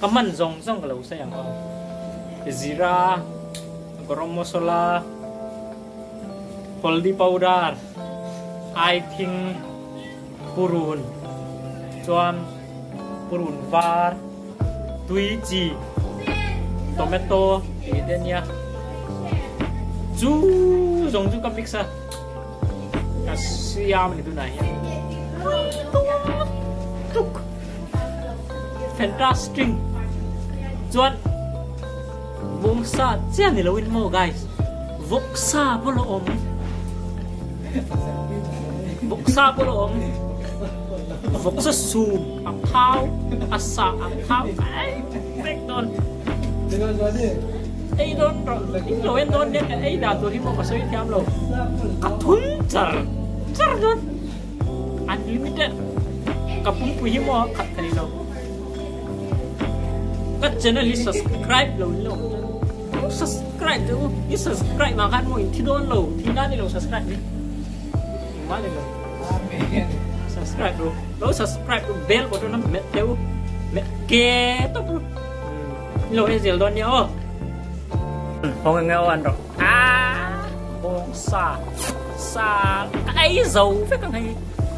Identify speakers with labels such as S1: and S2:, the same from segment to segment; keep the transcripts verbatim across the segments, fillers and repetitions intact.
S1: kaman zong zong kalau sayang zira garam masala haldi powder I think purun chuan purun var tui chi tomato idenya chu zong chu ka mixa kasiam ni tu na ya tuk fantastic chuan voksa chian ni loin mo guys voksa polo om voksa polo om voksa su ang thau asa ang thau ai back don ai don ai loin don ne ai da tu hi mo ka soi thiam lo ka thun char char don unlimited kapung pu hi mo khat kali lo ka channel ni subscribe lo lo subscribe tu ni subscribe ma kan mo in thi don lo thi na ni lo subscribe ni ma ni lo amen subscribe lo lo subscribe lo bell button na met deu met ke to lo e zel don yo phong nghe anh rồi à bông sa sa cái dầu phải cái này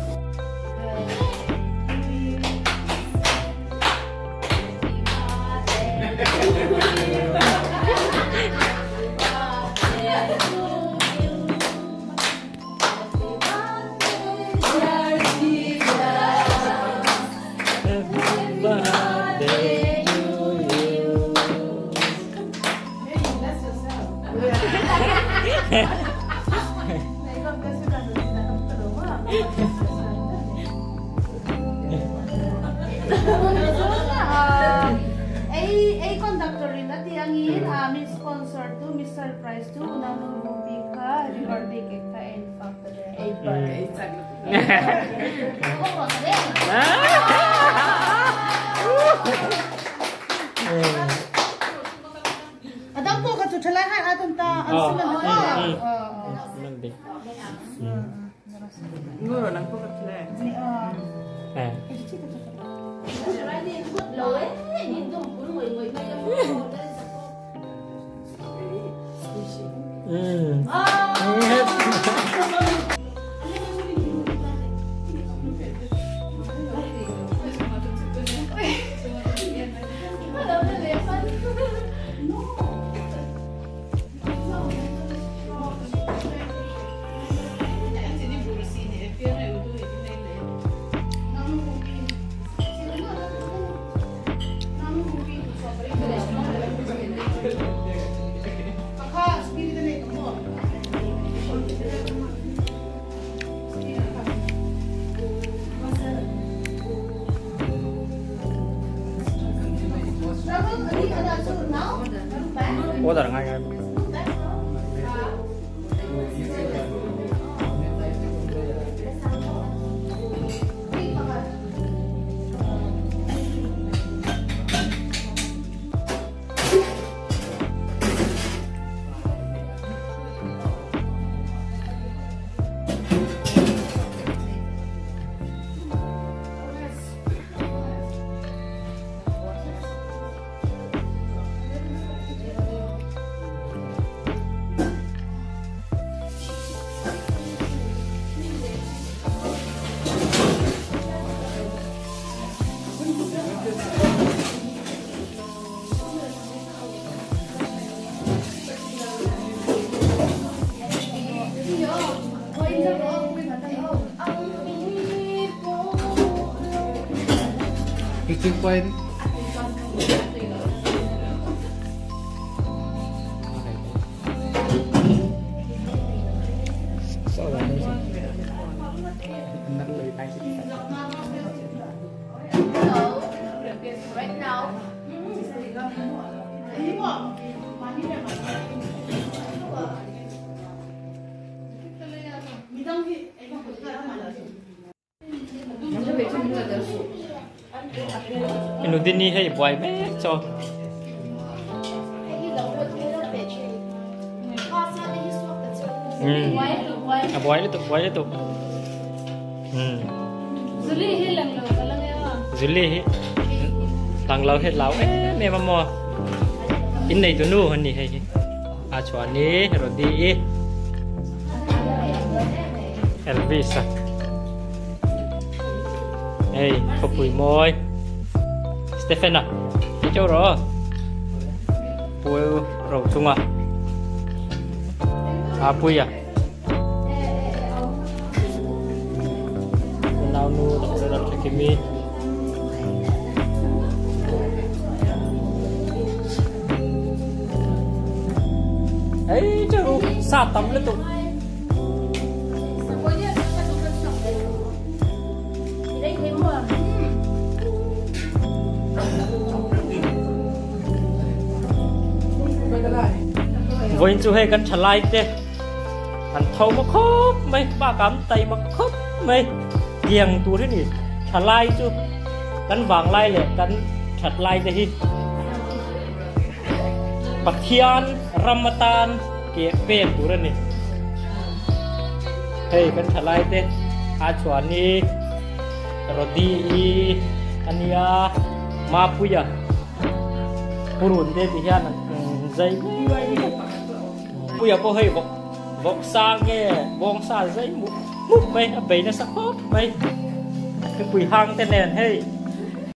S2: A conductor rin at tiangin amin sponsor to Mister Price to unang movie ka birthday cake ka in fact a birthday Adang po ka tutulay hai aton ta ang sulan na
S1: nanti
S3: nguro lang po ka tutulay
S1: eh Hmm. Ủa tao ngay ngay
S3: Picture point.
S2: right now.
S1: Inu din ni hay boy me cho. Hmm. À boy itu, boy itu. Hmm.
S2: Zuli hi lang lo, kalang ya.
S1: Zuli hi. lăng lâu hết lâu ấy mẹ mà mò in này tụi nu hơn nè hay à chuẩn ní rồi đi Elvis à hey có bụi môi Stephen à đi chỗ rồi bụi rồi chung à à bụi à nào nu đã được đặt cái mi ấy chứ sao tắm lên tụi với chú hay cần trả lại thế anh thâu mà khóc mấy ba cắm tay mà khóc mấy giềng tu thế này trả lại chú cần vàng lại lệ cần trả lại thế hi bạc thiên Ramadan kia về tu thế này hey cần trả lại thế à chuẩn đi rồi đi anh ya ma puya purun thế thì hiện dây puya có hơi vọng vọng sang nghe vọng xa dây mút mút mấy bây nó sắc hốt mấy cái quỷ hang tên nền hey